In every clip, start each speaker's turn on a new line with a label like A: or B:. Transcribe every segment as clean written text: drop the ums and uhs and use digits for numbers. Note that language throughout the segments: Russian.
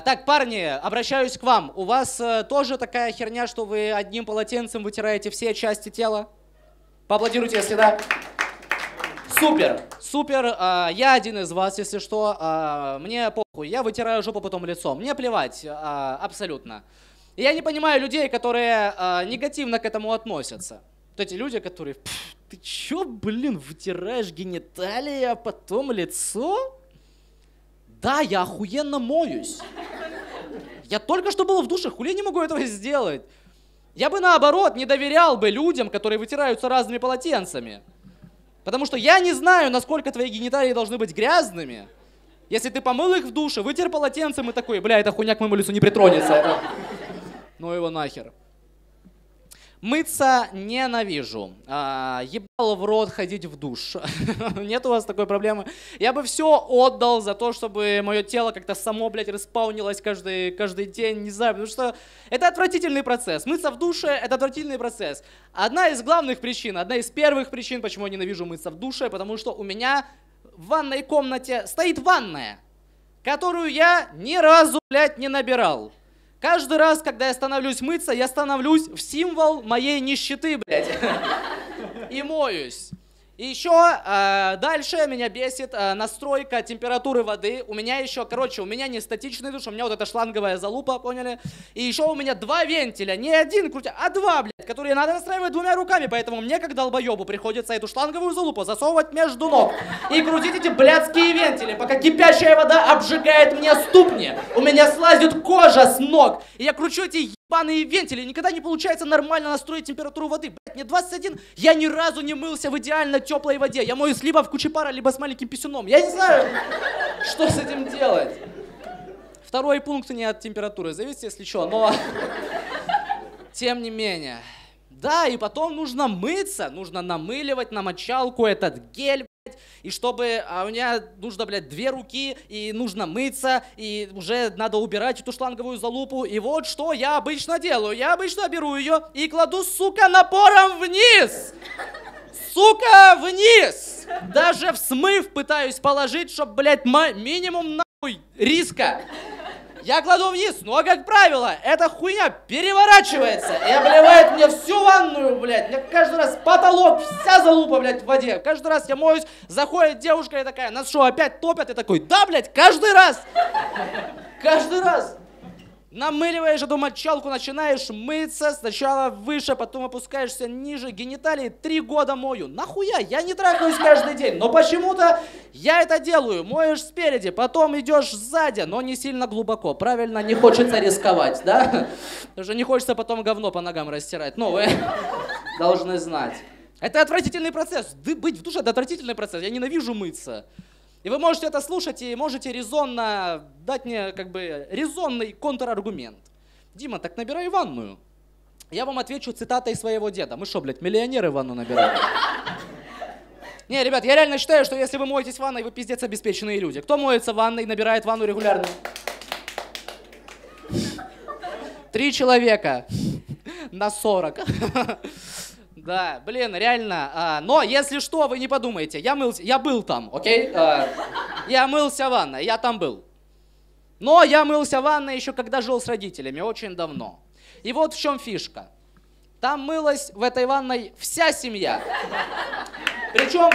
A: Так, парни, обращаюсь к вам. У вас тоже такая херня, что вы одним полотенцем вытираете все части тела? Поаплодируйте, если да. Супер, супер. Я один из вас, если что. Мне похуй, я вытираю жопу, потом лицо. Мне плевать, абсолютно. Я не понимаю людей, которые негативно к этому относятся. Вот эти люди, которые, ты чё, блин, вытираешь гениталии, а потом лицо? Да, я охуенно моюсь. Я только что был в душе, хули не могу этого сделать? Я бы наоборот не доверял бы людям, которые вытираются разными полотенцами. Потому что я не знаю, насколько твои гениталии должны быть грязными. Если ты помыл их в душе, вытер полотенцем и такой, бля, эта хуйня к моему лицу не притронется. Ну его нахер. Мыться ненавижу. Ебал в рот ходить в душ. Нет у вас такой проблемы? Я бы все отдал за то, чтобы мое тело как-то само, блядь, респаунилось каждый день. Не знаю, потому что это отвратительный процесс. Мыться в душе — это отвратительный процесс. Одна из главных причин, одна из первых причин, почему я ненавижу мыться в душе, потому что у меня в ванной комнате стоит ванная, которую я ни разу, блядь, не набирал. Каждый раз, когда я становлюсь мыться, я становлюсь в символ моей нищеты, блядь. И моюсь. И еще дальше меня бесит настройка температуры воды. У меня еще, короче, у меня не статичный душ, у меня вот эта шланговая залупа, поняли? И еще у меня два вентиля, не один крутя, а два, блядь, которые надо настраивать двумя руками. Поэтому мне, как долбоебу, приходится эту шланговую залупу засовывать между ног и крутить эти блядские вентили, пока кипящая вода обжигает мне ступни. У меня слазит кожа с ног. И я кручу эти ебаные вентили. Никогда не получается нормально настроить температуру воды. Блядь, мне 21, я ни разу не мылся в идеально теплой воде. Я моюсь либо в куче пара, либо с маленьким писюном. Я не знаю, что с этим делать. Второй пункт не от температуры зависит, если что, но тем не менее. Да, и потом нужно мыться, нужно намыливать на мочалку этот гель, блядь, и чтобы, у меня нужно, блядь, две руки, и нужно мыться, и уже надо убирать эту шланговую залупу, и вот что я обычно делаю. Я обычно беру ее и кладу, сука, напором вниз. Сука, вниз! Даже в смыв пытаюсь положить, чтоб, блядь, минимум нахуй риска. Я кладу вниз, но, как правило, эта хуйня переворачивается и обливает мне всю ванную, блядь. Мне каждый раз потолок, вся залупа, блядь, в воде. Каждый раз я моюсь, заходит девушка и такая, нас что, опять топят? И такой, да, блядь, каждый раз. Каждый раз. Намыливаешь эту мочалку, начинаешь мыться, сначала выше, потом опускаешься ниже, гениталии 3 года мою. Нахуя? Я не трахаюсь каждый день, но почему-то я это делаю. Моешь спереди, потом идешь сзади, но не сильно глубоко. Правильно, не хочется рисковать, да? Потому что не хочется потом говно по ногам растирать. Ну, вы должны знать. Это отвратительный процесс. Быть в душе — это отвратительный процесс. Я ненавижу мыться. И вы можете это слушать и можете резонно дать мне, как бы, резонный контраргумент. Дима, так набирай ванную. Я вам отвечу цитатой своего деда. Мы что, блядь, миллионеры ванну набираем? Не, ребят, я реально считаю, что если вы моетесь в ванной, вы пиздец обеспеченные люди. Кто моется в ванной и набирает ванну регулярно? 3 человека на 40. Да, блин, реально. Но если что, вы не подумайте, я был там, окей? Я мылся в ванной, я там был. Но я мылся в ванной еще когда жил с родителями, очень давно. И вот в чем фишка. Там мылась в этой ванной вся семья. Причем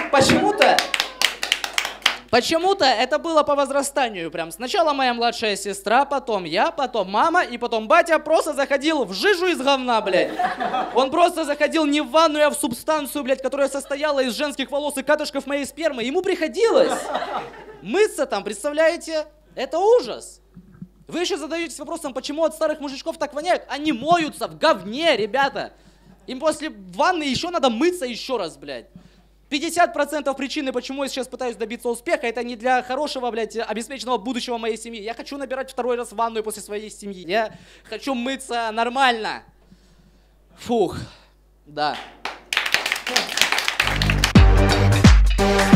A: почему-то это было по возрастанию прям. Сначала моя младшая сестра, потом я, потом мама, и потом батя просто заходил в жижу из говна, блядь. Он просто заходил не в ванну, а в субстанцию, блядь, которая состояла из женских волос и катышков моей спермы. Ему приходилось мыться там, представляете? Это ужас. Вы еще задаетесь вопросом, почему от старых мужичков так воняют? Они моются в говне, ребята. Им после ванны еще надо мыться еще раз, блядь. 50% причины, почему я сейчас пытаюсь добиться успеха, это не для хорошего, блядь, обеспеченного будущего моей семьи. Я хочу набирать второй раз ванную после своей семьи. Я хочу мыться нормально. Фух, да.